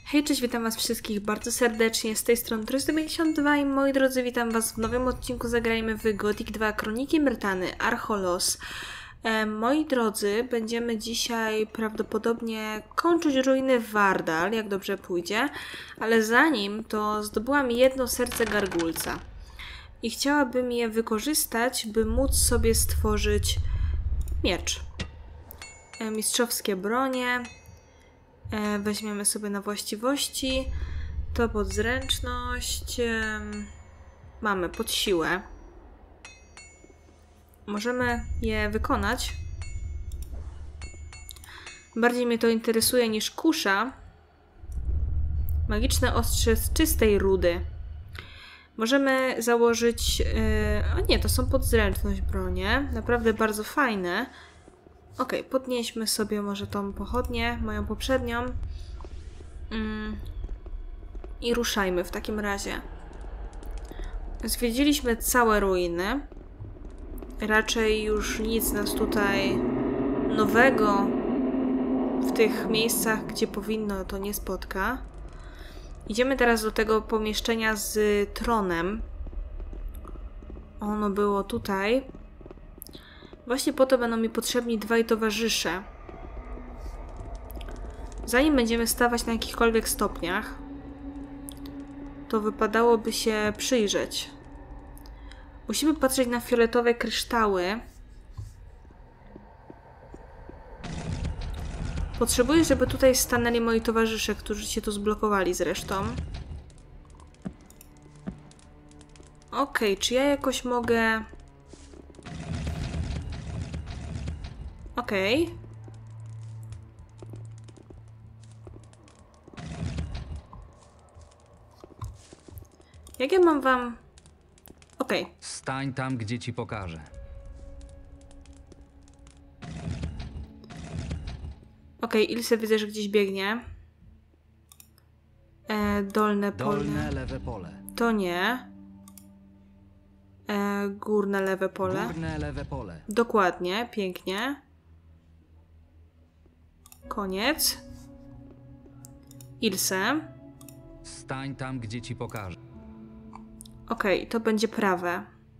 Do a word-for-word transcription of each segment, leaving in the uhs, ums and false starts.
Hej, cześć, witam was wszystkich bardzo serdecznie, z tej strony Trysta pięćdziesiąt dwa i moi drodzy, witam was w nowym odcinku Zagrajmy w Gothic dwa Kroniki Myrtany, Archolos. E, moi drodzy, będziemy dzisiaj prawdopodobnie kończyć ruiny Vardal, jak dobrze pójdzie, ale zanim to zdobyłam jedno serce gargulca i chciałabym je wykorzystać, by móc sobie stworzyć miecz. E, mistrzowskie bronie. E, weźmiemy sobie na właściwości. To pod zręczność. E, mamy pod siłę. Możemy je wykonać. Bardziej mnie to interesuje niż kusza. Magiczne ostrze z czystej rudy. Możemy założyć... E, o nie, to są pod zręczność bronie. Naprawdę bardzo fajne. Ok, podnieśmy sobie może tą pochodnię, moją poprzednią. Mm. I ruszajmy w takim razie. Zwiedziliśmy całe ruiny. Raczej już nic nas tutaj nowego w tych miejscach, gdzie powinno, to nie spotka. Idziemy teraz do tego pomieszczenia z tronem. Ono było tutaj. Właśnie po to będą mi potrzebni dwaj towarzysze. Zanim będziemy stawać na jakichkolwiek stopniach, to wypadałoby się przyjrzeć. Musimy patrzeć na fioletowe kryształy. Potrzebuję, żeby tutaj stanęli moi towarzysze, którzy się tu zblokowali zresztą. Okej, okay, czy ja jakoś mogę... Okej. Okay. Jak ja mam wam... Okej. Okay. Stań tam, gdzie ci pokażę. Okej, okay, Ilse widzę, że gdzieś biegnie. E, dolne pole. Dolne lewe pole. To nie. E, górne lewe pole. Górne lewe pole. Dokładnie, pięknie. Koniec. Ilse. Stań tam, gdzie ci pokażę. Okej, okay, to będzie prawe.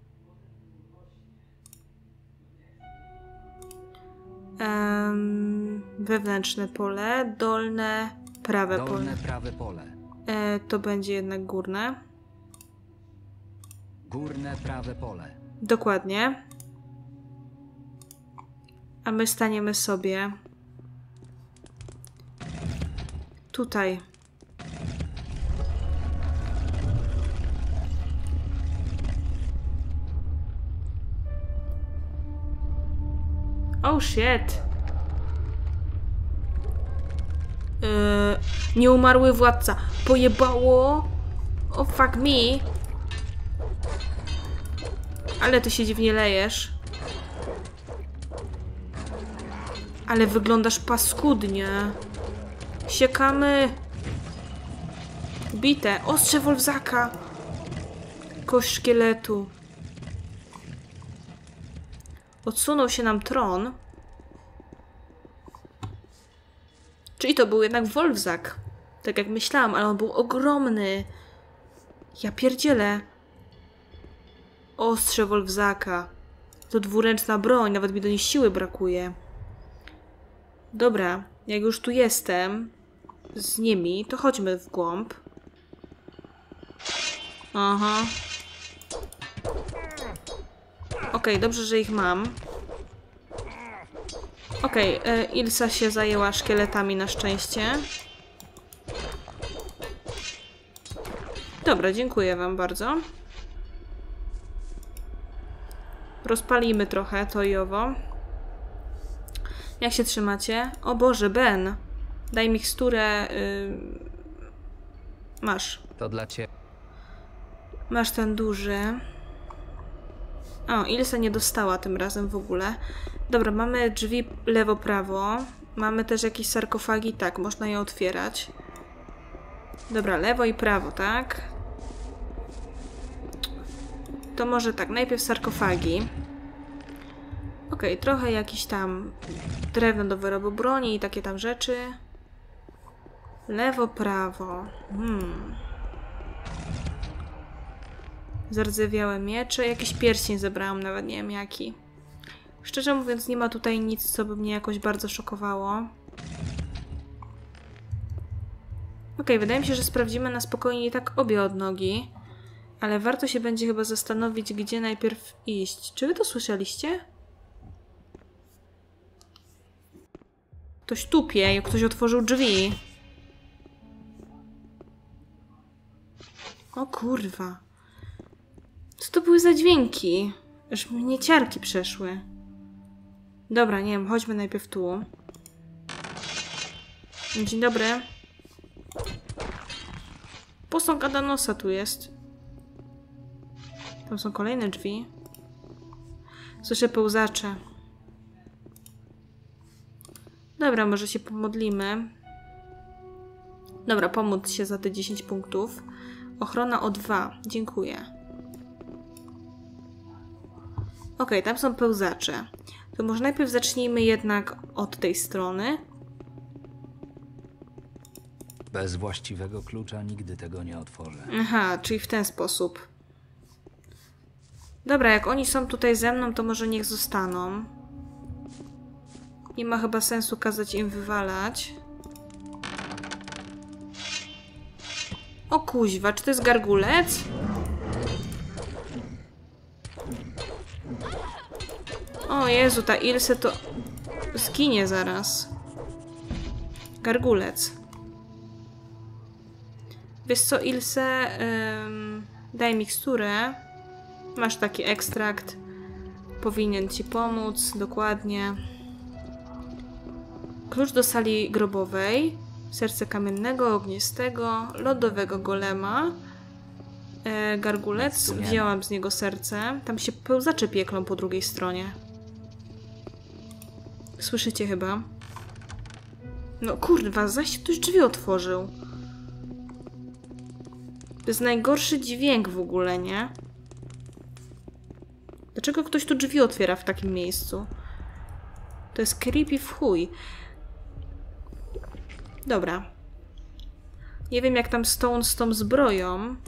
Um, wewnętrzne pole, dolne, prawe dolne, pole. Dolne, prawe pole. E, to będzie jednak górne. Górne, prawe pole. Dokładnie. A my staniemy sobie tutaj. Oh shit. Yy, nieumarły władca. Pojebało. Oh fuck me. Ale ty się dziwnie lejesz. Ale wyglądasz paskudnie. Siekamy. Bite. Ostrze Wolfzaka. Kość szkieletu. Odsunął się nam tron. Czyli to był jednak Wolfzak. Tak jak myślałam, ale on był ogromny. Ja pierdzielę. Ostrze Wolfzaka. To dwuręczna broń, nawet mi do niej siły brakuje. Dobra, jak już tu jestem z nimi, to chodźmy w głąb. Aha. Okej, okay, dobrze, że ich mam. Okej, okay, Ilsa się zajęła szkieletami na szczęście. Dobra, dziękuję wam bardzo. Rozpalimy trochę to i owo. Jak się trzymacie? O Boże, Ben! Daj miksturę. Yy... Masz. To dla ciebie. Masz ten duży. O, Ilsa nie dostała tym razem w ogóle. Dobra, mamy drzwi lewo-prawo. Mamy też jakieś sarkofagi. Tak, można je otwierać. Dobra, lewo i prawo, tak? To może tak, najpierw sarkofagi. Okej, okay, trochę jakiś tam drewno do wyrobu broni i takie tam rzeczy. Lewo, prawo. Hmm. Zardzewiałe miecze. Jakiś pierścień zebrałam, nawet nie wiem jaki. Szczerze mówiąc, nie ma tutaj nic, co by mnie jakoś bardzo szokowało. Ok, wydaje mi się, że sprawdzimy na spokojnie i tak obie odnogi. Ale warto się będzie chyba zastanowić, gdzie najpierw iść. Czy wy to słyszeliście? Ktoś tupie, ktoś otworzył drzwi. O kurwa. Co to były za dźwięki? Aż mnie ciarki przeszły. Dobra, nie wiem, chodźmy najpierw tu. Dzień dobry. Posąg Adanosa tu jest. Tam są kolejne drzwi. Słyszę pełzacze. Dobra, może się pomodlimy. Dobra, pomóc się za te dziesięć punktów. Ochrona o dwa. Dziękuję. Ok, tam są pełzacze. To może najpierw zacznijmy jednak od tej strony. Bez właściwego klucza nigdy tego nie otworzę. Aha, czyli w ten sposób. Dobra, jak oni są tutaj ze mną, to może niech zostaną. Nie ma chyba sensu kazać im wywalać. O kuźwa, czy to jest gargulec? O Jezu, ta Ilse to zginie zaraz. Gargulec. Wiesz co, Ilse, ym, daj miksturę. Masz taki ekstrakt. Powinien ci pomóc, dokładnie. Klucz do sali grobowej. Serce kamiennego, ognistego, lodowego golema. E, gargulec. Wzięłam z niego serce. Tam się pełzacze pieklą po drugiej stronie. Słyszycie chyba? No kurwa, zaś ktoś drzwi otworzył. To jest najgorszy dźwięk w ogóle, nie? Dlaczego ktoś tu drzwi otwiera w takim miejscu? To jest creepy w chuj. Dobra. Nie wiem jak tam Stone z tą zbroją.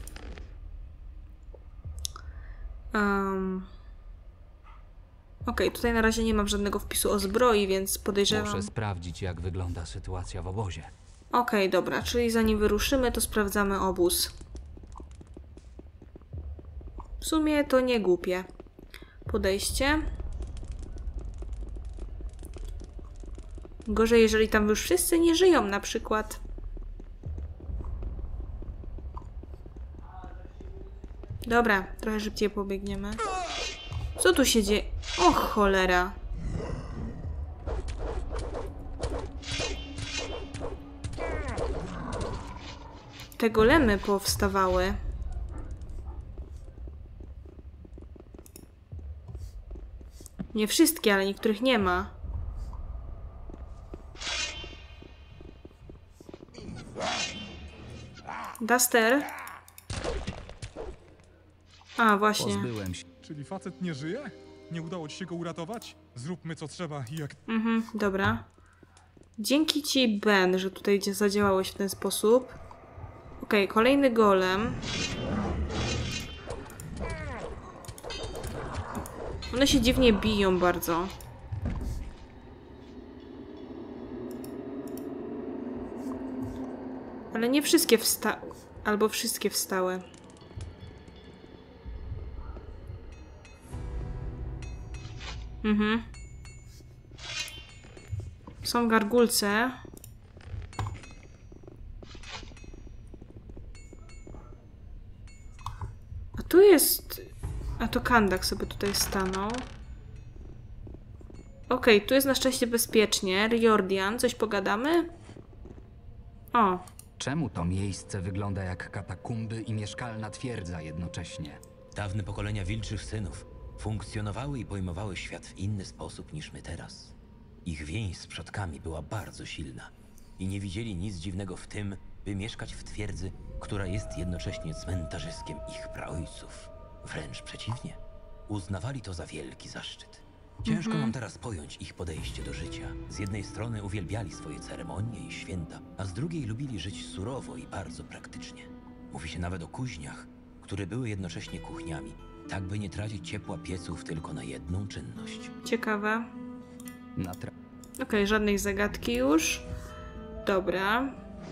Um. Okej, okay, tutaj na razie nie mam żadnego wpisu o zbroi, więc podejrzewam... Muszę sprawdzić, jak wygląda sytuacja w obozie. Okej, okay, dobra, czyli zanim wyruszymy, to sprawdzamy obóz. W sumie to nie głupie. Podejście. Gorzej, jeżeli tam już wszyscy nie żyją, na przykład. Dobra, trochę szybciej pobiegniemy. Co tu się dzieje? O cholera. Te golemy powstawały. Nie wszystkie, ale niektórych nie ma. Duster? A, właśnie. Pozbyłem się. Czyli facet nie żyje? Nie udało ci się go uratować? Zróbmy co trzeba i jak... Mhm, dobra. Dzięki ci, Ben, że tutaj zadziałałeś w ten sposób. Okej, okay, kolejny golem. One się dziwnie biją bardzo. Ale nie wszystkie wsta... Albo wszystkie wstały. Mhm. Są gargulce. A tu jest... A to Kandak sobie tutaj stanął. Okej, okay, tu jest na szczęście bezpiecznie. Riordan, coś pogadamy? O. Czemu to miejsce wygląda jak katakumby i mieszkalna twierdza jednocześnie? Dawne pokolenia wilczych synów funkcjonowały i pojmowały świat w inny sposób niż my teraz. Ich więź z przodkami była bardzo silna i nie widzieli nic dziwnego w tym, by mieszkać w twierdzy, która jest jednocześnie cmentarzyskiem ich praojców. Wręcz przeciwnie, uznawali to za wielki zaszczyt. Ciężko nam teraz pojąć ich podejście do życia. Z jednej strony uwielbiali swoje ceremonie i święta, a z drugiej lubili żyć surowo i bardzo praktycznie. Mówi się nawet o kuźniach, które były jednocześnie kuchniami, tak by nie tracić ciepła pieców tylko na jedną czynność. Ciekawe. Na tra- Okej, okay, żadnej zagadki już. Dobra.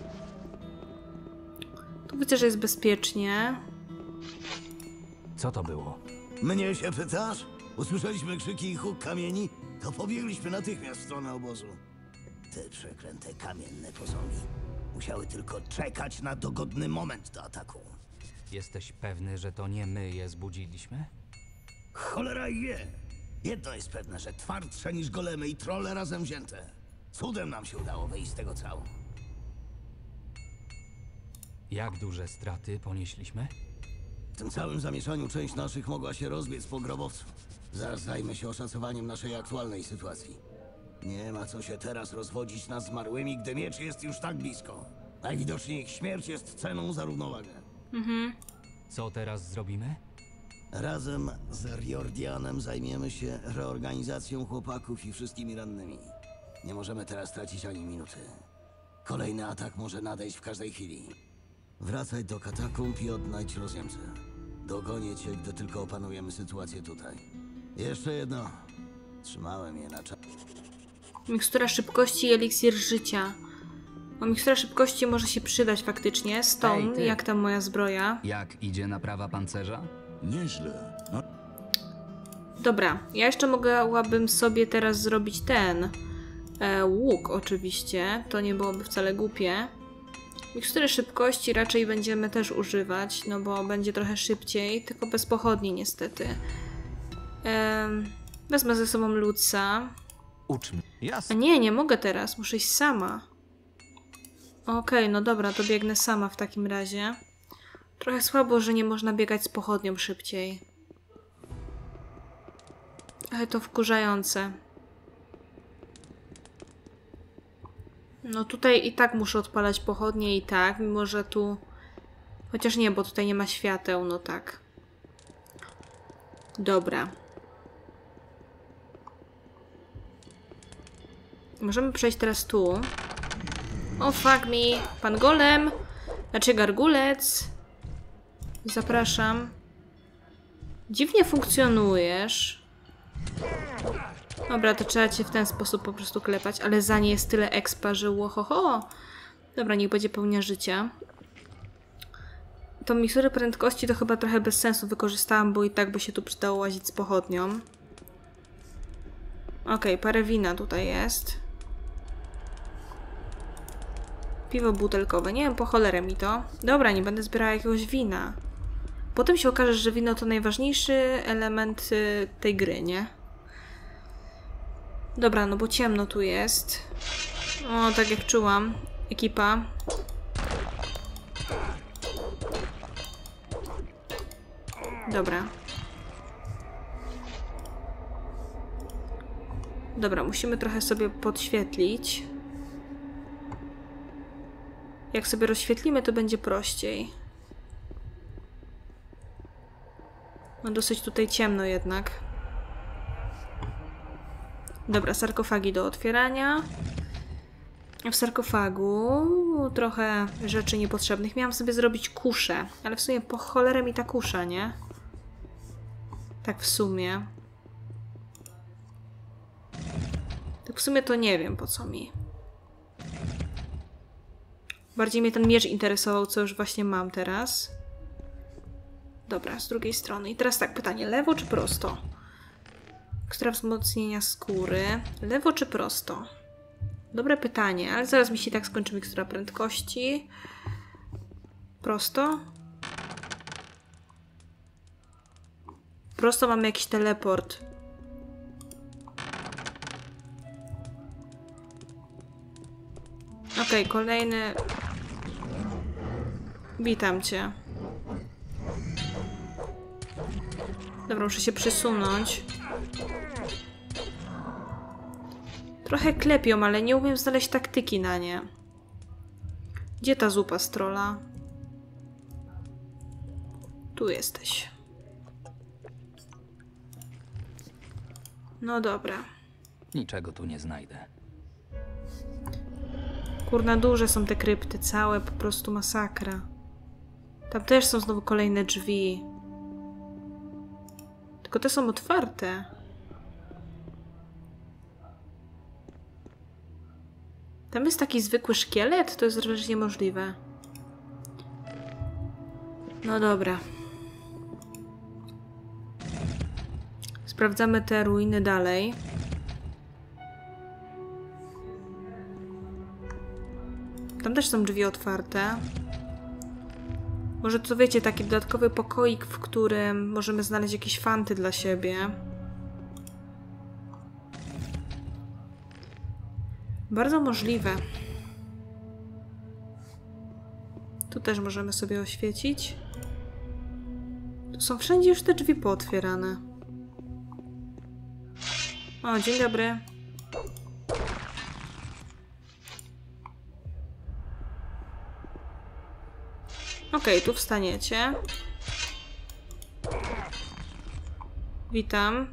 Tu widzę, że jest bezpiecznie. Co to było? Mnie się pytasz? Usłyszeliśmy krzyki i huk kamieni, to pobiegliśmy natychmiast w stronę obozu. Te przeklęte kamienne posągi musiały tylko czekać na dogodny moment do ataku. Jesteś pewny, że to nie my je zbudziliśmy? Cholera wie! Jedno jest pewne, że twardsze niż golemy i trolle razem wzięte. Cudem nam się udało wyjść z tego cału. Jak duże straty ponieśliśmy? W tym całym zamieszaniu część naszych mogła się rozbiec po grobowcu. Zaraz zajmę się oszacowaniem naszej aktualnej sytuacji. Nie ma co się teraz rozwodzić nad zmarłymi, gdy miecz jest już tak blisko. Najwidoczniej ich śmierć jest ceną za równowagę. Mhm. Co teraz zrobimy? Razem z Riordianem zajmiemy się reorganizacją chłopaków i wszystkimi rannymi. Nie możemy teraz tracić ani minuty. Kolejny atak może nadejść w każdej chwili. Wracaj do katakumb i odnajdź rozjemcę. Dogonię cię, gdy tylko opanujemy sytuację tutaj. Jeszcze jedno. Trzymałem je na czas. Mikstura szybkości i eliksir życia. O, mikstura szybkości może się przydać faktycznie. Stone, Ej, ty. jak tam moja zbroja? Jak idzie naprawa pancerza? Nieźle. No. Dobra, ja jeszcze mogłabym sobie teraz zrobić ten e, łuk oczywiście. To nie byłoby wcale głupie. Mikstury szybkości raczej będziemy też używać, no bo będzie trochę szybciej, tylko bez pochodni niestety. Ehm, wezmę ze sobą Luca. Ucz mnie. A Jasne. nie, nie mogę teraz, muszę iść sama. Okej, okay, no dobra, to biegnę sama w takim razie. Trochę słabo, że nie można biegać z pochodnią szybciej. Ale to wkurzające. No tutaj i tak muszę odpalać pochodnie i tak, mimo że tu... Chociaż nie, bo tutaj nie ma świateł, no tak. Dobra. Możemy przejść teraz tu. O, fuck me. Pan golem. Znaczy gargulec. Zapraszam. Dziwnie funkcjonujesz. Dobra, to trzeba cię w ten sposób po prostu klepać, ale za nie jest tyle expa, że łohoho. Dobra, niech będzie pełnia życia. Tą miksturę prędkości to chyba trochę bez sensu wykorzystałam, bo i tak by się tu przydało łazić z pochodnią. Okej, okay, parę wina tutaj jest. Piwo butelkowe. Nie wiem, po cholerę mi to. Dobra, nie będę zbierała jakiegoś wina. Potem się okaże, że wino to najważniejszy element y, tej gry, nie? Dobra, no bo ciemno tu jest. O, tak jak czułam. Ekipa. Dobra. Dobra, musimy trochę sobie podświetlić. Jak sobie rozświetlimy, to będzie prościej. No dosyć tutaj ciemno jednak. Dobra, sarkofagi do otwierania. W sarkofagu trochę rzeczy niepotrzebnych. Miałam sobie zrobić kuszę, ale w sumie po cholerę mi ta kusza, nie? Tak w sumie. Tak w sumie to nie wiem, po co mi. Bardziej mnie ten miecz interesował, co już właśnie mam teraz. Dobra, z drugiej strony. I teraz tak, pytanie, lewo czy prosto? Ekstra wzmocnienia skóry. Lewo czy prosto? Dobre pytanie, ale zaraz mi się tak skończy mikstura prędkości. Prosto? Prosto mamy jakiś teleport. Okej, okay, kolejny... Witam cię. Dobra, muszę się przysunąć. Trochę klepią, ale nie umiem znaleźć taktyki na nie. Gdzie ta zupa z trolla? Tu jesteś. No dobra. Niczego tu nie znajdę. Kurna, duże są te krypty, całe, po prostu masakra. Tam też są znowu kolejne drzwi. Tylko te są otwarte. Tam jest taki zwykły szkielet? To jest wręcz niemożliwe. No dobra. Sprawdzamy te ruiny dalej. Tam też są drzwi otwarte. Może to wiecie, taki dodatkowy pokoik, w którym możemy znaleźć jakieś fanty dla siebie. Bardzo możliwe. Tu też możemy sobie oświecić. Tu są wszędzie już te drzwi pootwierane. O, dzień dobry. Okej, tu wstaniecie. Witam.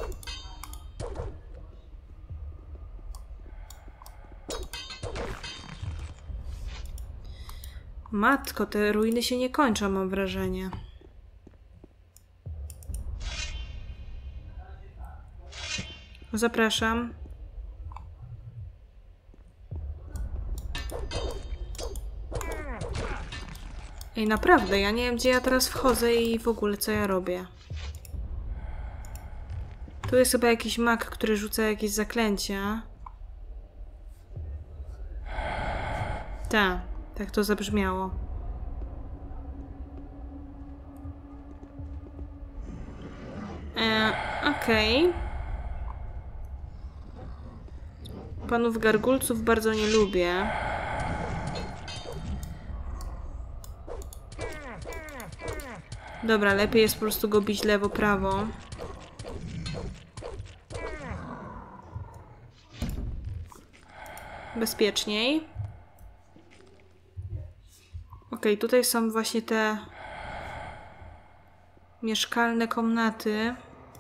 Matko, te ruiny się nie kończą, mam wrażenie. Zapraszam. Ej, naprawdę, ja nie wiem, gdzie ja teraz wchodzę i w ogóle co ja robię. Tu jest chyba jakiś mag, który rzuca jakieś zaklęcia. Tak, tak to zabrzmiało. E, Okej. Okay. Panów gargulców bardzo nie lubię. Dobra, lepiej jest po prostu go bić lewo, prawo. Bezpieczniej. Ok, tutaj są właśnie te mieszkalne komnaty.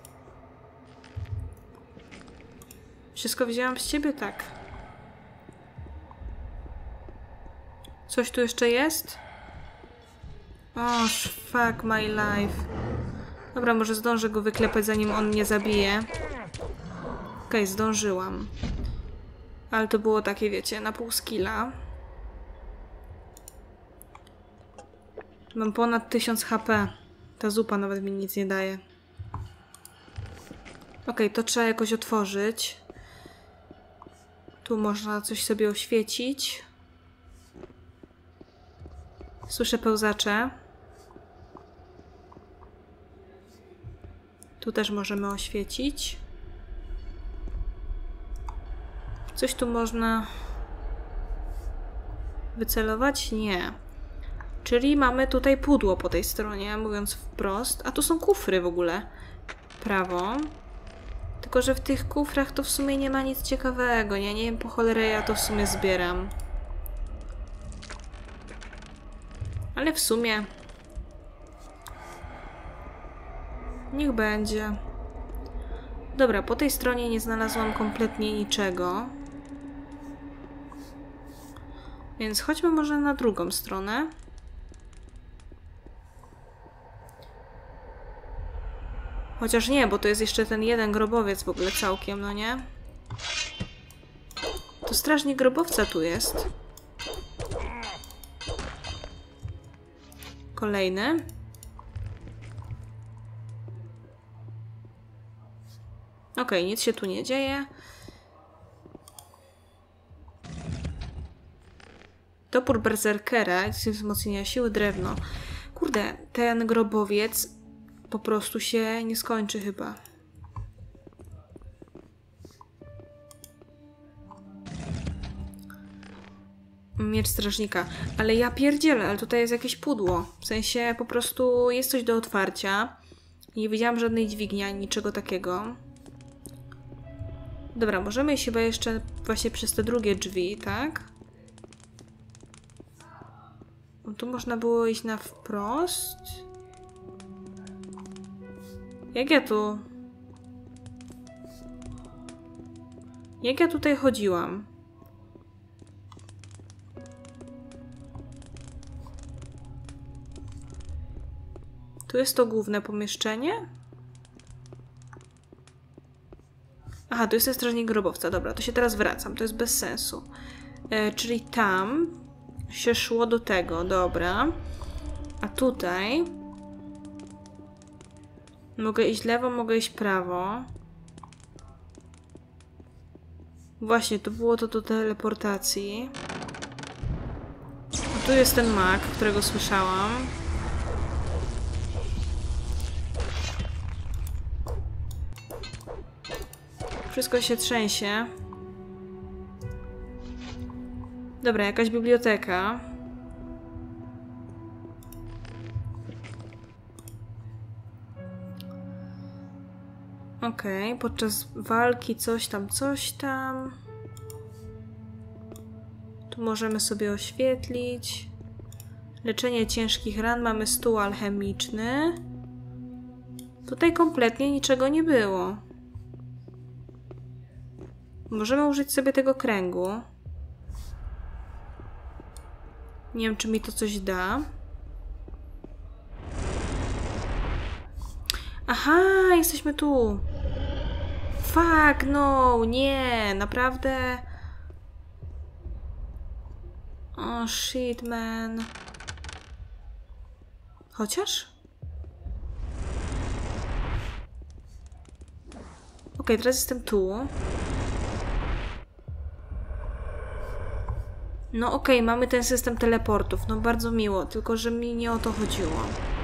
Wszystko wzięłam z ciebie? Tak. Coś tu jeszcze jest? O, fuck my life. Dobra, może zdążę go wyklepać, zanim on mnie zabije. Okej, okay, zdążyłam. Ale to było takie, wiecie, na pół skilla. Mam ponad tysiąc H P. Ta zupa nawet mi nic nie daje. Okej, okay, to trzeba jakoś otworzyć. Tu można coś sobie oświecić. Słyszę pełzacze. Tu też możemy oświecić. Coś tu można wycelować? Nie. Czyli mamy tutaj pudło po tej stronie, mówiąc wprost. A tu są kufry w ogóle. Prawo. Tylko że w tych kufrach to w sumie nie ma nic ciekawego. Nie, nie wiem po cholerę ja to w sumie zbieram. Ale w sumie... Niech będzie. Dobra, po tej stronie nie znalazłam kompletnie niczego. Więc chodźmy może na drugą stronę. Chociaż nie, bo to jest jeszcze ten jeden grobowiec w ogóle całkiem, no nie? To strażnik grobowca tu jest. Kolejny. Okej, nic się tu nie dzieje. Topór berserkera, wzmocnienia siły, drewno. Kurde, ten grobowiec po prostu się nie skończy chyba. Miecz strażnika. Ale ja pierdzielę, ale tutaj jest jakieś pudło. W sensie po prostu jest coś do otwarcia. Nie widziałam żadnej dźwigni, ani niczego takiego. Dobra, możemy iść chyba jeszcze właśnie przez te drugie drzwi, tak? No, tu można było iść na wprost. Jak ja tu? Jak ja tutaj chodziłam? Tu jest to główne pomieszczenie? Aha, tu jest ten strażnik grobowca. Dobra, to się teraz wracam. To jest bez sensu. E, czyli tam się szło do tego. Dobra. A tutaj mogę iść lewo, mogę iść prawo. Właśnie, to było to do teleportacji. A tu jest ten mag, którego słyszałam. Wszystko się trzęsie. Dobra, jakaś biblioteka. Okej, okay, podczas walki coś tam, coś tam. Tu możemy sobie oświetlić. Leczenie ciężkich ran. Mamy stół alchemiczny. Tutaj kompletnie niczego nie było. Możemy użyć sobie tego kręgu. Nie wiem, czy mi to coś da. Aha, jesteśmy tu. Fuck, no, nie, naprawdę. Oh shit, man. Chociaż? Okej, okay, teraz jestem tu. No okej, okay, mamy ten system teleportów. No bardzo miło, tylko że mi nie o to chodziło.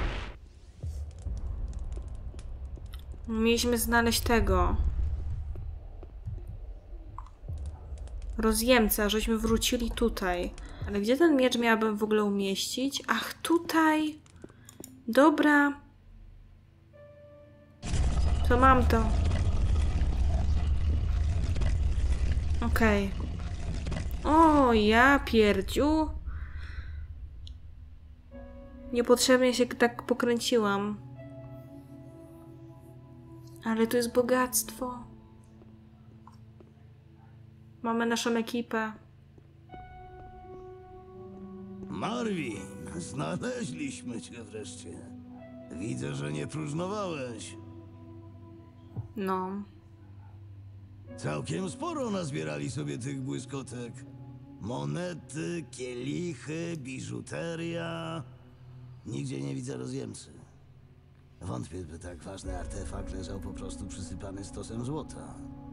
Mieliśmy znaleźć tego. Rozjemca, żeśmy wrócili tutaj. Ale gdzie ten miecz miałabym w ogóle umieścić? Ach, tutaj. Dobra. To mam to. Okej. Okay. O, ja pierdziu. Niepotrzebnie się tak pokręciłam. Ale tu jest bogactwo. Mamy naszą ekipę. Marvin, znaleźliśmy cię wreszcie. Widzę, że nie próżnowałeś. No. Całkiem sporo nazbierali sobie tych błyskotek. Monety, kielichy, biżuteria. Nigdzie nie widzę rozjemcy. Wątpię, by tak ważny artefakt leżał po prostu przysypany stosem złota.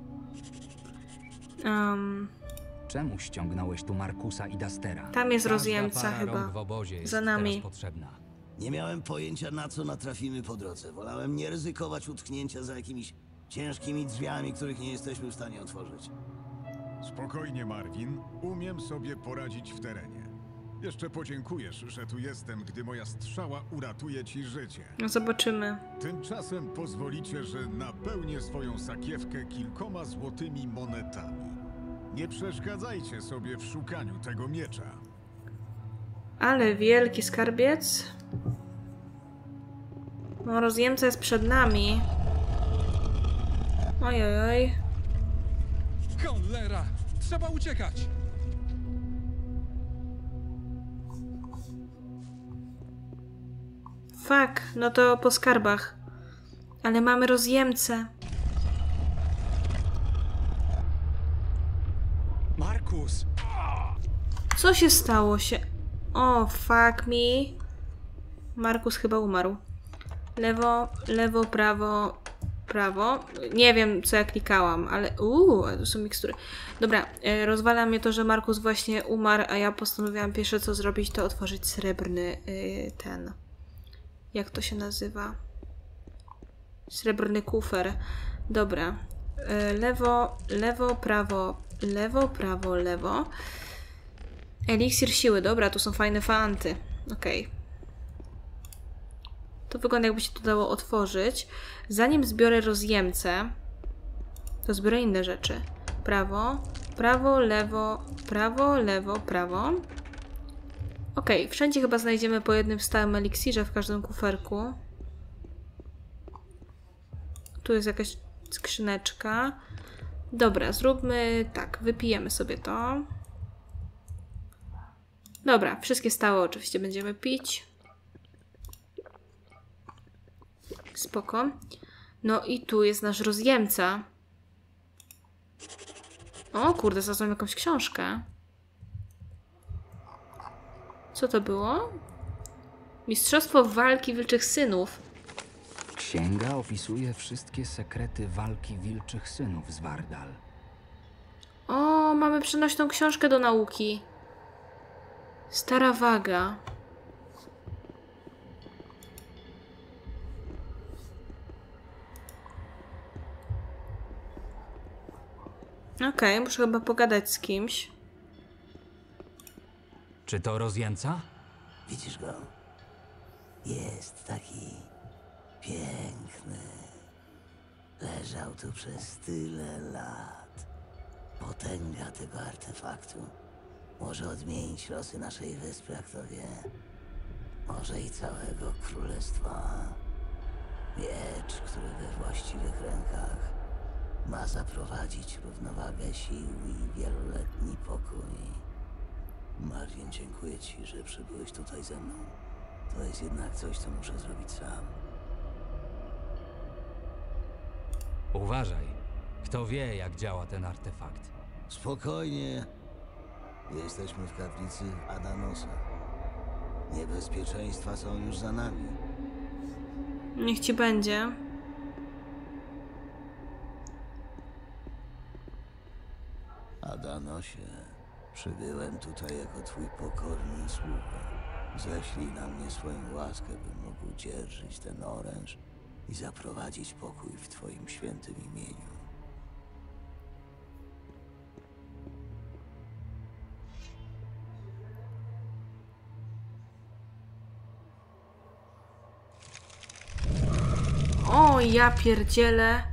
Um, Czemu ściągnąłeś tu Markusa i Dastera? tam jest Każda rozjemca para chyba. rąk w obozie jest Za nami. teraz potrzebna. Nie miałem pojęcia, na co natrafimy po drodze. Wolałem nie ryzykować utknięcia za jakimiś ciężkimi drzwiami, których nie jesteśmy w stanie otworzyć. Spokojnie, Marvin. Umiem sobie poradzić w terenie. Jeszcze podziękujesz, że tu jestem, gdy moja strzała uratuje ci życie. No zobaczymy. Tymczasem pozwolicie, że napełnię swoją sakiewkę kilkoma złotymi monetami. Nie przeszkadzajcie sobie w szukaniu tego miecza. Ale wielki skarbiec. No, rozjemca jest przed nami. Ojojoj. Cholera! Trzeba uciekać! Fuck, no to po skarbach. Ale mamy rozjemcę. Markus! Co się stało się? O, fuck me. Markus chyba umarł. Lewo, lewo, prawo, prawo. Nie wiem, co ja klikałam, ale... Uuu, to są mikstury. Dobra, e, rozwala mnie to, że Markus właśnie umarł, a ja postanowiłam pierwsze co zrobić, to otworzyć srebrny y, ten... Jak to się nazywa? Srebrny kufer. Dobra. E, lewo, lewo, prawo, lewo, prawo, lewo. Eliksir siły. Dobra, tu są fajne fanty. Okej. Okay. To wygląda, jakby się to dało otworzyć. Zanim zbiorę rozjemcę, to zbiorę inne rzeczy. Prawo, prawo, lewo, prawo, lewo, prawo. Okej, okay. Wszędzie chyba znajdziemy po jednym stałym eliksirze w każdym kuferku. Tu jest jakaś skrzyneczka. Dobra, zróbmy tak. Wypijemy sobie to. Dobra, wszystkie stałe oczywiście będziemy pić. Spoko. No i tu jest nasz rozjemca. O kurde, znalazłam jakąś książkę. Co to było? Mistrzostwo walki wilczych synów. Księga opisuje wszystkie sekrety walki wilczych synów z Wardal. O, mamy przenośną książkę do nauki. Stara waga. Okej, okay, muszę chyba pogadać z kimś. Czy to rozjemca? Widzisz go? Jest taki piękny. Leżał tu przez tyle lat. Potęga tego artefaktu może odmienić losy naszej wyspy, jak to wie. Może i całego królestwa. Miecz, który we właściwych rękach ma zaprowadzić równowagę sił i wieloletni pokój. Marvin, dziękuję ci, że przybyłeś tutaj ze mną. To jest jednak coś, co muszę zrobić sam. Uważaj. Kto wie, jak działa ten artefakt. Spokojnie. Jesteśmy w kaplicy Adanosa. Niebezpieczeństwa są już za nami. Niech ci będzie. Adanosie, przybyłem tutaj jako twój pokorny sługa. Ześlij na mnie swoją łaskę, bym mógł dzierżyć ten oręż i zaprowadzić pokój w twoim świętym imieniu. O, ja pierdzielę.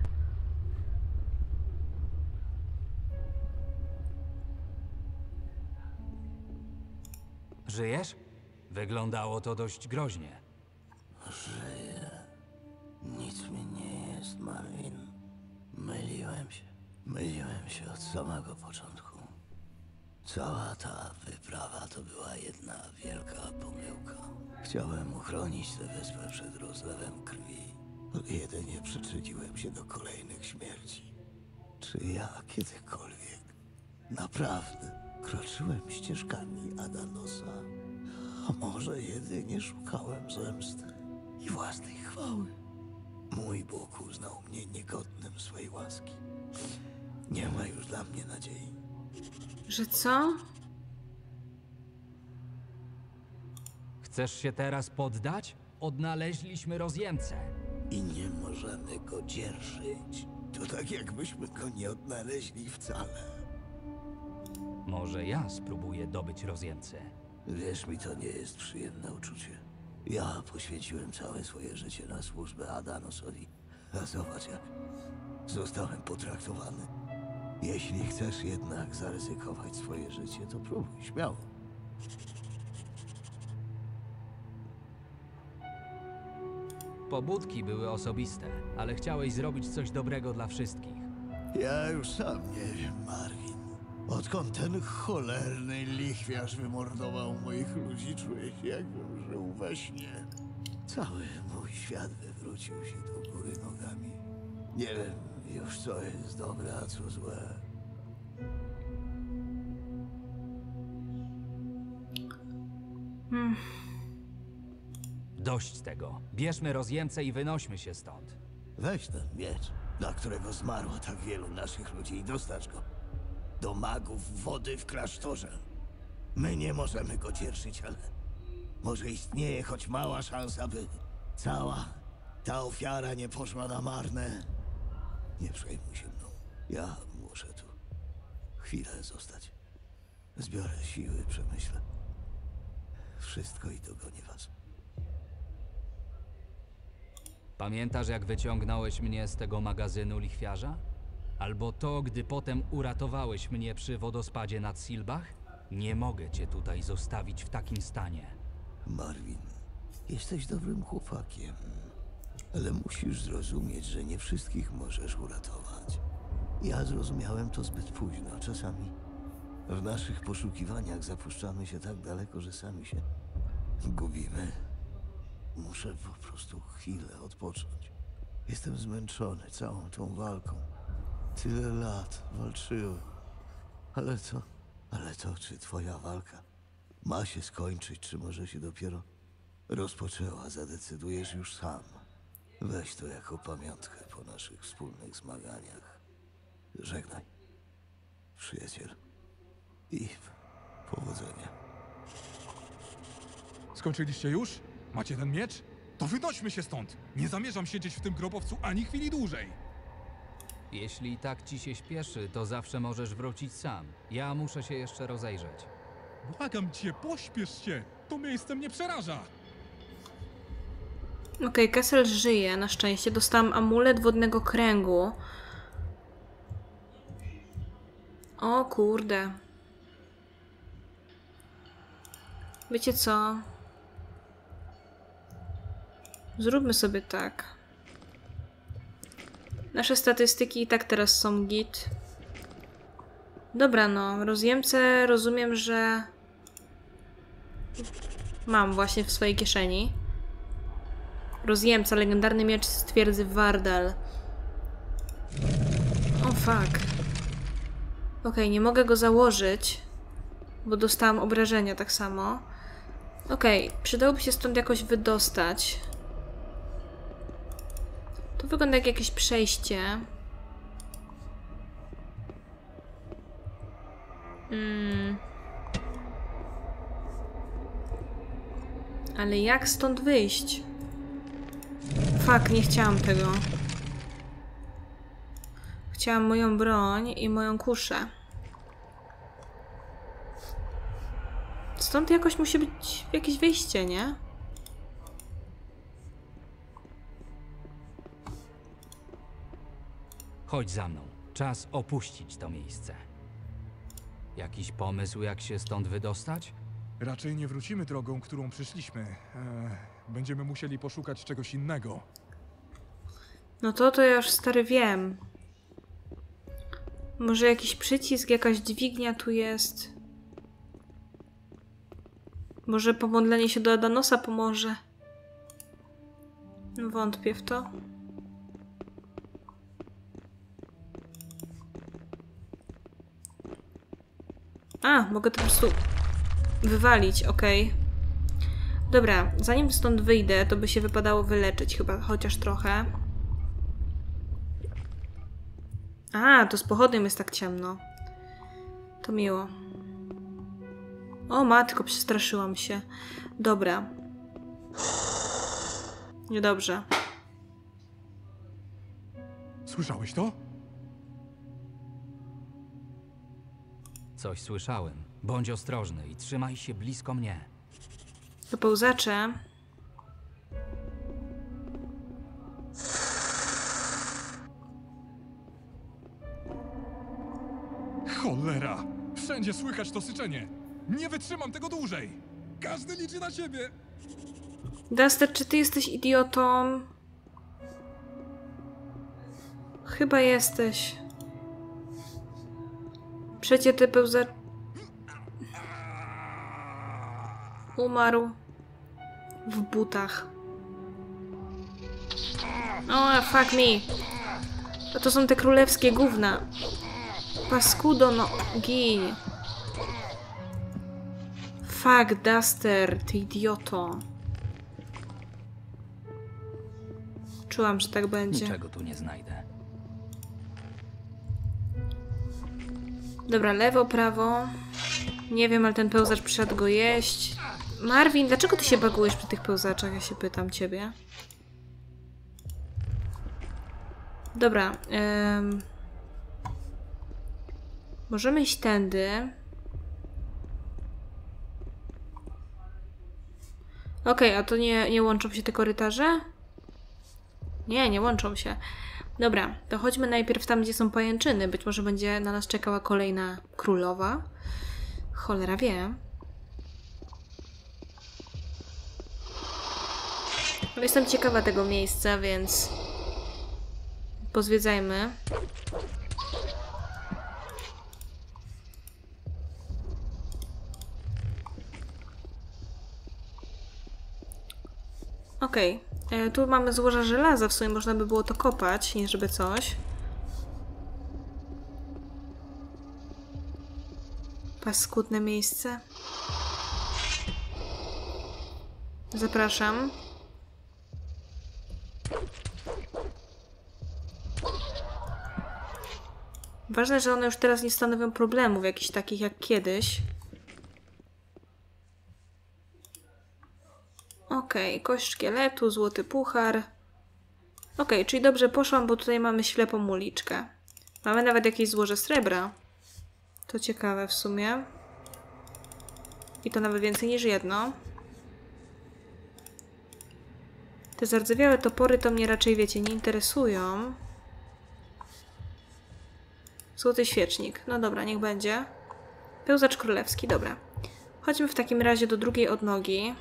Żyjesz? Wyglądało to dość groźnie. Żyję. Nic mi nie jest, Marvin. Myliłem się. Myliłem się od samego początku. Cała ta wyprawa to była jedna wielka pomyłka. Chciałem uchronić tę wyspę przed rozlewem krwi. Jedynie przyczyniłem się do kolejnych śmierci. Czy ja kiedykolwiek naprawdę kroczyłem ścieżkami Adanosa? A może jedynie szukałem zemsty i własnej chwały? Mój Bóg uznał mnie niegodnym swej łaski. Nie ma już dla mnie nadziei. Że co? Chcesz się teraz poddać? Odnaleźliśmy rozjemcę. I nie możemy go dzierżyć. To tak jakbyśmy go nie odnaleźli wcale. Może ja spróbuję dobyć rozjemcę. Wierz mi, to nie jest przyjemne uczucie. Ja poświęciłem całe swoje życie na służbę Adanosowi. A zobacz, jak zostałem potraktowany. Jeśli chcesz jednak zaryzykować swoje życie, to próbuj, śmiało. Pobudki były osobiste, ale chciałeś zrobić coś dobrego dla wszystkich. Ja już sam nie wiem, Marvin. Odkąd ten cholerny lichwiarz wymordował moich ludzi, czuję się, jakbym żył we śnie. Cały mój świat wywrócił się do góry nogami. Nie wiem już, co jest dobre, a co złe. Hmm. Dość tego. Bierzmy rozjemcę i wynośmy się stąd. Weź ten miecz, dla którego zmarło tak wielu naszych ludzi, i dostarcz go do magów wody w klasztorze. My nie możemy go dzierżyć, ale może istnieje choć mała szansa, by cała ta ofiara nie poszła na marne. Nie przejmuj się mną. Ja muszę tu chwilę zostać. Zbiorę siły, przemyślę wszystko i dogonię was. Pamiętasz, jak wyciągnąłeś mnie z tego magazynu lichwiarza? Albo to, gdy potem uratowałeś mnie przy wodospadzie nad Silbach? Nie mogę cię tutaj zostawić w takim stanie. Marvin, jesteś dobrym chłopakiem, ale musisz zrozumieć, że nie wszystkich możesz uratować. Ja zrozumiałem to zbyt późno. Czasami w naszych poszukiwaniach zapuszczamy się tak daleko, że sami się gubimy. Muszę po prostu chwilę odpocząć. Jestem zmęczony całą tą walką. Tyle lat walczyłem. Ale to, ale to, czy twoja walka ma się skończyć, czy może się dopiero rozpoczęła, zadecydujesz już sam. Weź to jako pamiątkę po naszych wspólnych zmaganiach. Żegnaj, przyjaciel. I powodzenia. Skończyliście już? Macie ten miecz? To wynośmy się stąd! Nie zamierzam siedzieć w tym grobowcu ani chwili dłużej! Jeśli tak ci się śpieszy, to zawsze możesz wrócić sam. Ja muszę się jeszcze rozejrzeć. Błagam cię, pośpiesz się! To miejsce mnie przeraża! Okej, okay, Kessel żyje, na szczęście. Dostałam amulet wodnego kręgu. O kurde. Wiecie co? Zróbmy sobie tak. Nasze statystyki i tak teraz są git. Dobra, no. Rozjemcę rozumiem, że mam właśnie w swojej kieszeni. Rozjemca, legendarny miecz z twierdzy Vardal. O fuck. Okej, okay, nie mogę go założyć, bo dostałam obrażenia tak samo. Okej, okay, przydałoby się stąd jakoś wydostać. To wygląda jak jakieś przejście. Hmm. Ale jak stąd wyjść? Fuck, nie chciałam tego. Chciałam moją broń i moją kuszę. Stąd jakoś musi być jakieś wyjście, nie? Chodź za mną. Czas opuścić to miejsce. Jakiś pomysł, jak się stąd wydostać? Raczej nie wrócimy drogą, którą przyszliśmy. Eee, będziemy musieli poszukać czegoś innego. No to to ja już stary wiem. Może jakiś przycisk, jakaś dźwignia tu jest. Może pomodlenie się do Adanosa pomoże. Wątpię w to. A, mogę to po prostu wywalić, okej. Okay. Dobra, zanim stąd wyjdę, to by się wypadało wyleczyć chyba chociaż trochę. A, to z pochodnią jest tak ciemno. To miło. O matko, przestraszyłam się. Dobra. Niedobrze. Słyszałeś to? Coś słyszałem. Bądź ostrożny i trzymaj się blisko mnie. To pełzacze. Cholera! Wszędzie słychać to syczenie! Nie wytrzymam tego dłużej! Każdy liczy na siebie! Duster, czy ty jesteś idiotą? Chyba jesteś. Przecie ty pełza... Umarł. W butach. O, fuck me. A to są te królewskie gówna. Paskudo, no, gin. Fuck, Duster, ty idioto. Czułam, że tak będzie. Niczego tu nie znajdę. Dobra, lewo, prawo. Nie wiem, ale ten pełzacz przyszedł go jeść. Marvin, dlaczego ty się bagujesz przy tych pełzaczach? Ja się pytam ciebie. Dobra. Ym... Możemy iść tędy. Okej, okay, a to nie, nie łączą się te korytarze? Nie, nie łączą się. Dobra, to chodźmy najpierw tam, gdzie są pajęczyny. Być może będzie na nas czekała kolejna królowa. Cholera wie. Jestem ciekawa tego miejsca, więc pozwiedzajmy. Okej, okay. Tu mamy złoża żelaza, w sumie można by było to kopać, nie żeby coś. Paskudne miejsce. Zapraszam. Ważne, że one już teraz nie stanowią problemów jakichś takich jak kiedyś. Okej, okay, kość szkieletu, złoty puchar. Okej, okay, czyli dobrze poszłam, bo tutaj mamy ślepą uliczkę. Mamy nawet jakieś złoże srebra. To ciekawe w sumie. I to nawet więcej niż jedno. Te zardzewiałe topory to mnie raczej, wiecie, nie interesują. Złoty świecznik. No dobra, niech będzie. Pełzacz królewski, dobra. Chodźmy w takim razie do drugiej odnogi.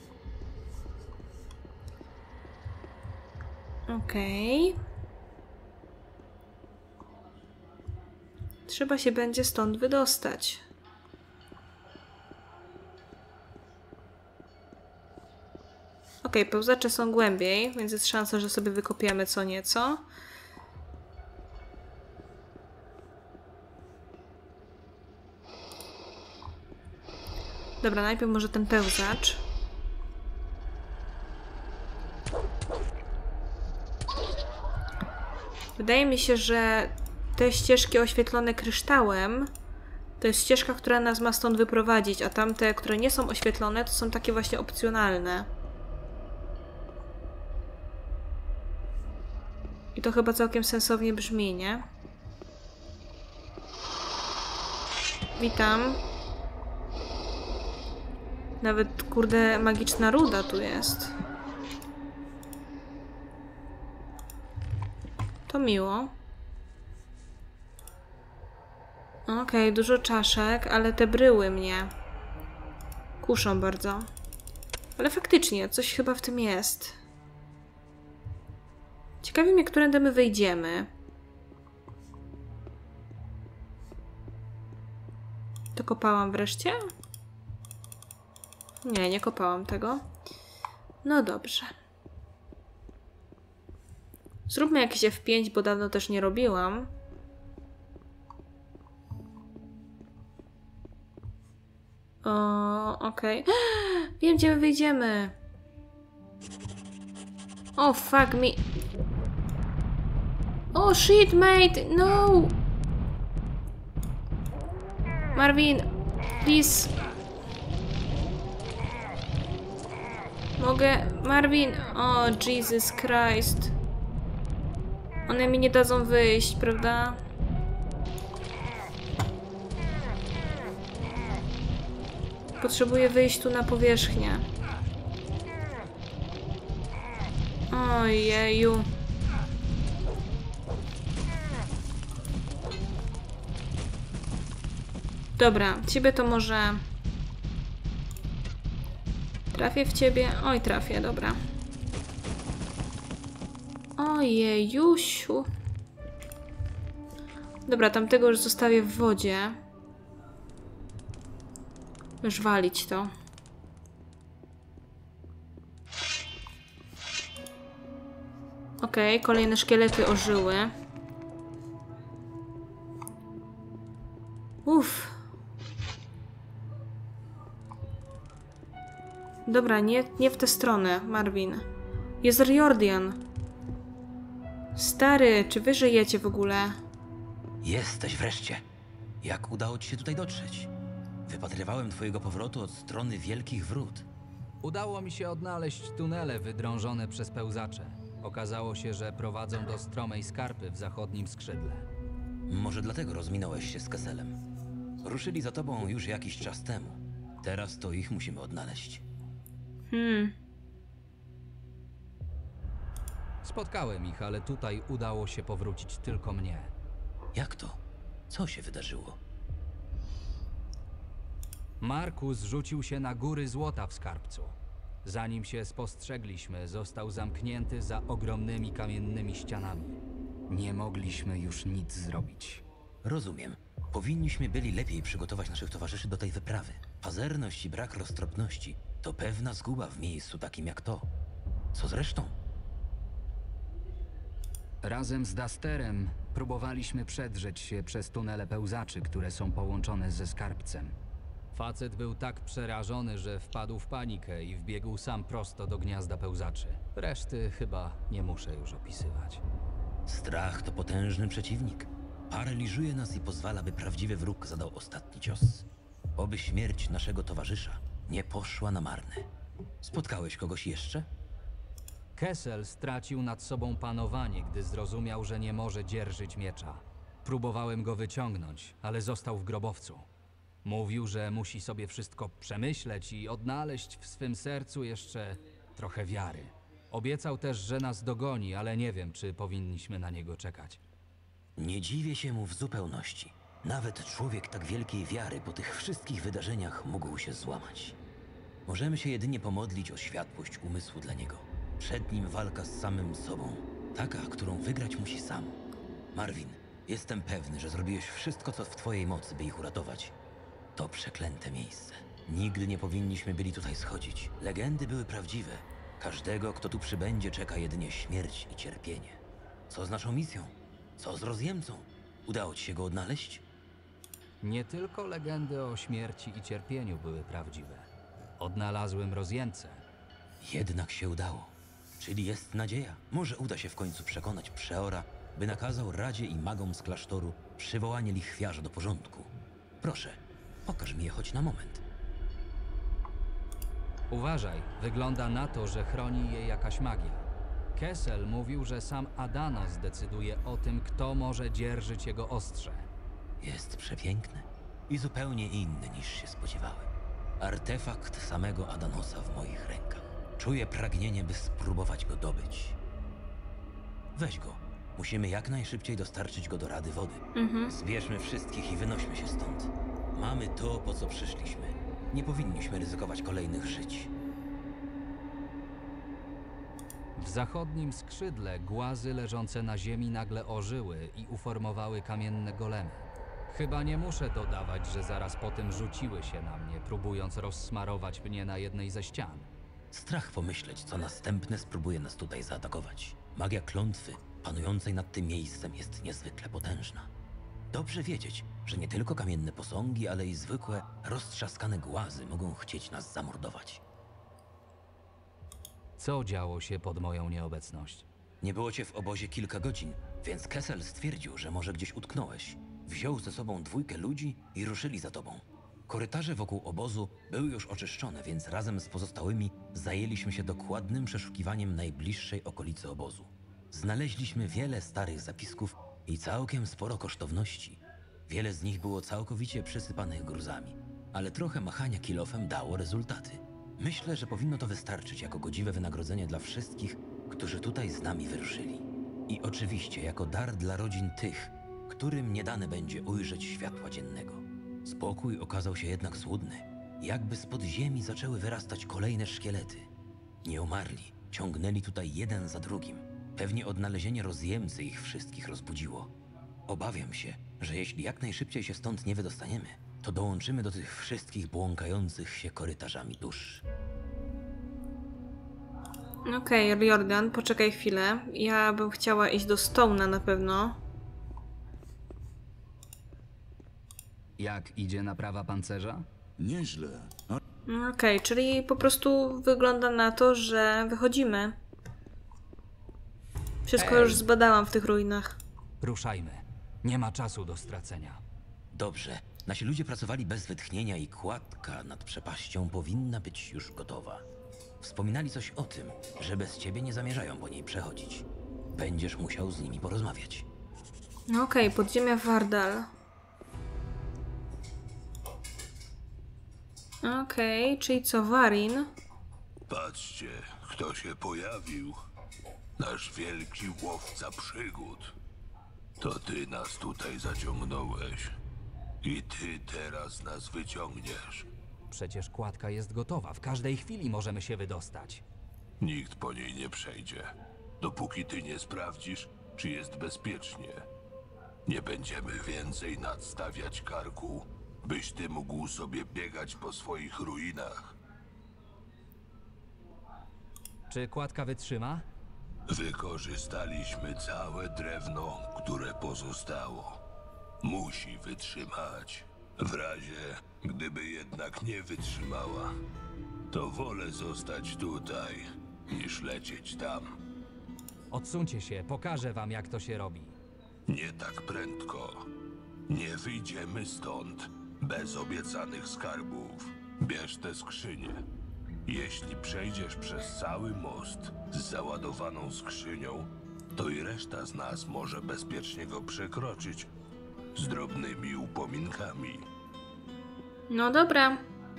Okej. Okay. Trzeba się będzie stąd wydostać. Okej, okay, pełzacze są głębiej, więc jest szansa, że sobie wykopiemy co nieco. Dobra, najpierw może ten pełzacz. Wydaje mi się, że te ścieżki oświetlone kryształem to jest ścieżka, która nas ma stąd wyprowadzić, a tamte, które nie są oświetlone, to są takie właśnie opcjonalne. I to chyba całkiem sensownie brzmi, nie? Witam. Nawet, kurde, magiczna ruda tu jest. To miło. Okej, okay, dużo czaszek, ale te bryły mnie kuszą bardzo. Ale faktycznie, coś chyba w tym jest. Ciekawi mnie, którędy my wyjdziemy. To kopałam wreszcie? Nie, nie kopałam tego. No dobrze. Zróbmy jakieś F pięć, bo dawno też nie robiłam. O, okej. Okay. Wiem, gdzie my wyjdziemy. O, oh, fuck me. Oh, shit, mate. No. Marvin, please. Mogę? Marvin. O, oh, Jesus Christ. One mi nie dadzą wyjść, prawda? Potrzebuję wyjść tu na powierzchnię. Ojeju. Dobra, ciebie to może... Trafię w ciebie? Oj, trafię, dobra. Ojejusiu. Dobra, tamtego już zostawię w wodzie. Już walić to. Okej, okay, kolejne szkielety ożyły. Uff. Dobra, nie, nie w tę stronę, Marvin. Jest Riordan. Stary, czy wy żyjecie w ogóle? Jesteś wreszcie. Jak udało ci się tutaj dotrzeć? Wypatrywałem twojego powrotu od strony Wielkich Wrót. Udało mi się odnaleźć tunele wydrążone przez pełzacze. Okazało się, że prowadzą do stromej skarpy w zachodnim skrzydle. Może dlatego rozminąłeś się z Kesselem. Ruszyli za tobą już jakiś czas temu. Teraz to ich musimy odnaleźć. Hmm. Spotkałem ich, ale tutaj udało się powrócić tylko mnie. Jak to? Co się wydarzyło? Markus rzucił się na góry złota w skarbcu. Zanim się spostrzegliśmy, został zamknięty za ogromnymi kamiennymi ścianami. Nie mogliśmy już nic zrobić. Rozumiem. Powinniśmy byli lepiej przygotować naszych towarzyszy do tej wyprawy. Pazerność i brak roztropności to pewna zguba w miejscu takim jak to. Co z resztą? Razem z Dusterem próbowaliśmy przedrzeć się przez tunele pełzaczy, które są połączone ze skarbcem. Facet był tak przerażony, że wpadł w panikę i wbiegł sam prosto do gniazda pełzaczy. Reszty chyba nie muszę już opisywać. Strach to potężny przeciwnik. Paraliżuje nas i pozwala, by prawdziwy wróg zadał ostatni cios. Oby śmierć naszego towarzysza nie poszła na marne. Spotkałeś kogoś jeszcze? Kessel stracił nad sobą panowanie, gdy zrozumiał, że nie może dzierżyć miecza. Próbowałem go wyciągnąć, ale został w grobowcu. Mówił, że musi sobie wszystko przemyśleć i odnaleźć w swym sercu jeszcze trochę wiary. Obiecał też, że nas dogoni, ale nie wiem, czy powinniśmy na niego czekać. Nie dziwię się mu w zupełności. Nawet człowiek tak wielkiej wiary po tych wszystkich wydarzeniach mógł się złamać. Możemy się jedynie pomodlić o światłość umysłu dla niego. Przed nim walka z samym sobą. Taka, którą wygrać musi sam. Marvin, jestem pewny, że zrobiłeś wszystko, co w twojej mocy, by ich uratować. To przeklęte miejsce. Nigdy nie powinniśmy byli tutaj schodzić. Legendy były prawdziwe. Każdego, kto tu przybędzie, czeka jedynie śmierć i cierpienie. Co z naszą misją? Co z rozjemcą? Udało ci się go odnaleźć? Nie tylko legendy o śmierci i cierpieniu były prawdziwe. Odnalazłem rozjemcę. Jednak się udało. Czyli jest nadzieja. Może uda się w końcu przekonać przeora, by nakazał Radzie i magom z klasztoru przywołanie lichwiarza do porządku. Proszę, pokaż mi je choć na moment. Uważaj, wygląda na to, że chroni je jakaś magia. Kessel mówił, że sam Adanos decyduje o tym, kto może dzierżyć jego ostrze. Jest przepiękny i zupełnie inny niż się spodziewałem. Artefakt samego Adanosa w moich rękach. Czuję pragnienie, by spróbować go dobyć. Weź go. Musimy jak najszybciej dostarczyć go do Rady Wody. Mhm. Zbierzmy wszystkich i wynośmy się stąd. Mamy to, po co przyszliśmy. Nie powinniśmy ryzykować kolejnych żyć. W zachodnim skrzydle głazy leżące na ziemi nagle ożyły i uformowały kamienne golemy. Chyba nie muszę dodawać, że zaraz potem rzuciły się na mnie, próbując rozsmarować mnie na jednej ze ścian. Strach pomyśleć, co następne spróbuje nas tutaj zaatakować. Magia klątwy panującej nad tym miejscem jest niezwykle potężna. Dobrze wiedzieć, że nie tylko kamienne posągi, ale i zwykłe, roztrzaskane głazy mogą chcieć nas zamordować. Co działo się pod moją nieobecność? Nie było cię w obozie kilka godzin, więc Kessel stwierdził, że może gdzieś utknąłeś. Wziął ze sobą dwójkę ludzi i ruszyli za tobą. Korytarze wokół obozu były już oczyszczone, więc razem z pozostałymi zajęliśmy się dokładnym przeszukiwaniem najbliższej okolicy obozu. Znaleźliśmy wiele starych zapisków i całkiem sporo kosztowności. Wiele z nich było całkowicie przysypanych gruzami, ale trochę machania kilofem dało rezultaty. Myślę, że powinno to wystarczyć jako godziwe wynagrodzenie dla wszystkich, którzy tutaj z nami wyruszyli. I oczywiście jako dar dla rodzin tych, którym nie dane będzie ujrzeć światła dziennego. Spokój okazał się jednak złudny. Jakby spod ziemi zaczęły wyrastać kolejne szkielety. Nie umarli, ciągnęli tutaj jeden za drugim. Pewnie odnalezienie rozjemcy ich wszystkich rozbudziło. Obawiam się, że jeśli jak najszybciej się stąd nie wydostaniemy, to dołączymy do tych wszystkich błąkających się korytarzami dusz. Okej, okay, Riordan, poczekaj chwilę. Ja bym chciała iść do Stone'a na pewno. Jak idzie naprawa pancerza? Nieźle. A Okej, okay, czyli po prostu wygląda na to, że wychodzimy. Wszystko Ej. już zbadałam w tych ruinach. Ruszajmy. Nie ma czasu do stracenia. Dobrze, nasi ludzie pracowali bez wytchnienia i kładka nad przepaścią powinna być już gotowa. Wspominali coś o tym, że bez ciebie nie zamierzają po niej przechodzić. Będziesz musiał z nimi porozmawiać. No okej, okay, podziemia Wardal. Okej, okay, czyli co, Warin? Patrzcie, kto się pojawił. Nasz wielki łowca przygód. To ty nas tutaj zaciągnąłeś. I ty teraz nas wyciągniesz. Przecież kładka jest gotowa. W każdej chwili możemy się wydostać. Nikt po niej nie przejdzie. Dopóki ty nie sprawdzisz, czy jest bezpiecznie. Nie będziemy więcej nadstawiać karku, byś ty mógł sobie biegać po swoich ruinach. Czy kładka wytrzyma? Wykorzystaliśmy całe drewno, które pozostało. Musi wytrzymać. W razie, gdyby jednak nie wytrzymała, to wolę zostać tutaj, niż lecieć tam. Odsuńcie się, pokażę wam, jak to się robi. Nie tak prędko. Nie wyjdziemy stąd bez obiecanych skarbów. Bierz tę skrzynię. Jeśli przejdziesz przez cały most z załadowaną skrzynią, to i reszta z nas może bezpiecznie go przekroczyć z drobnymi upominkami. No dobra.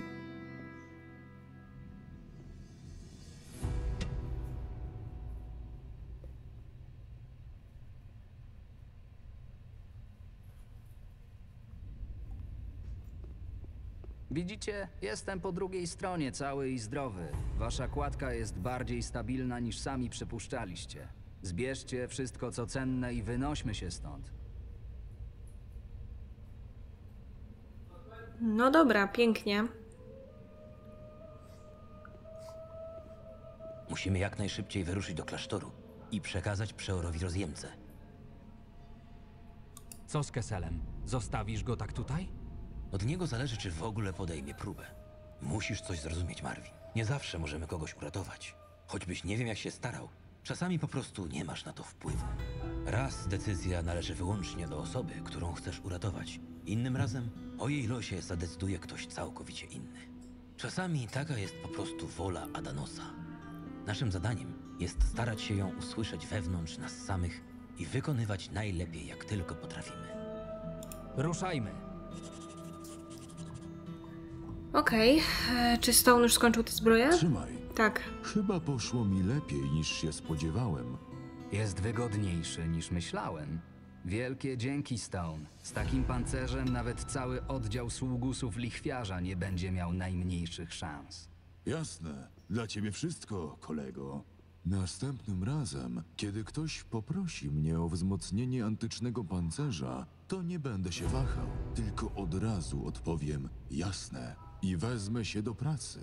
Widzicie? Jestem po drugiej stronie, cały i zdrowy. Wasza kładka jest bardziej stabilna niż sami przypuszczaliście. Zbierzcie wszystko, co cenne i wynośmy się stąd. No dobra, pięknie. Musimy jak najszybciej wyruszyć do klasztoru i przekazać przeorowi rozjemcę. Co z Keselem? Zostawisz go tak tutaj? Od niego zależy, czy w ogóle podejmie próbę. Musisz coś zrozumieć, Marvin. Nie zawsze możemy kogoś uratować. Choćbyś nie wiem, jak się starał, czasami po prostu nie masz na to wpływu. Raz decyzja należy wyłącznie do osoby, którą chcesz uratować. Innym razem o jej losie zadecyduje ktoś całkowicie inny. Czasami taka jest po prostu wola Adanosa. Naszym zadaniem jest starać się ją usłyszeć wewnątrz nas samych i wykonywać najlepiej, jak tylko potrafimy. Ruszajmy! Okej. Okay. Czy Stone już skończył tę zbroję? Trzymaj. Tak. Chyba poszło mi lepiej niż się spodziewałem. Jest wygodniejszy niż myślałem. Wielkie dzięki, Stone. Z takim pancerzem nawet cały oddział sługusów lichwiarza nie będzie miał najmniejszych szans. Jasne. Dla ciebie wszystko, kolego. Następnym razem, kiedy ktoś poprosi mnie o wzmocnienie antycznego pancerza, to nie będę się wahał, tylko od razu odpowiem jasne i wezmę się do pracy.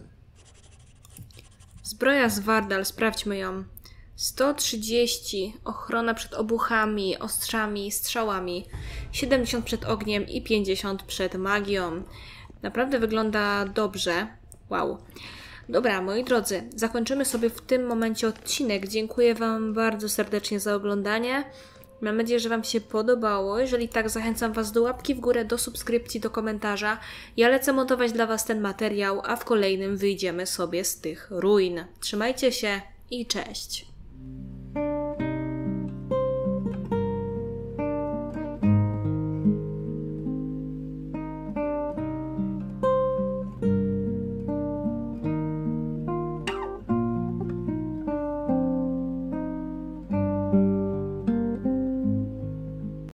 Zbroja z Wardal, sprawdźmy ją. sto trzydzieści, ochrona przed obuchami, ostrzami, strzałami, siedemdziesiąt przed ogniem i pięćdziesiąt przed magią. Naprawdę wygląda dobrze. Wow. Dobra, moi drodzy, zakończymy sobie w tym momencie odcinek. Dziękuję wam bardzo serdecznie za oglądanie. Mam nadzieję, że wam się podobało. Jeżeli tak, zachęcam was do łapki w górę, do subskrypcji, do komentarza. Ja lecę montować dla was ten materiał, a w kolejnym wyjdziemy sobie z tych ruin. Trzymajcie się i cześć!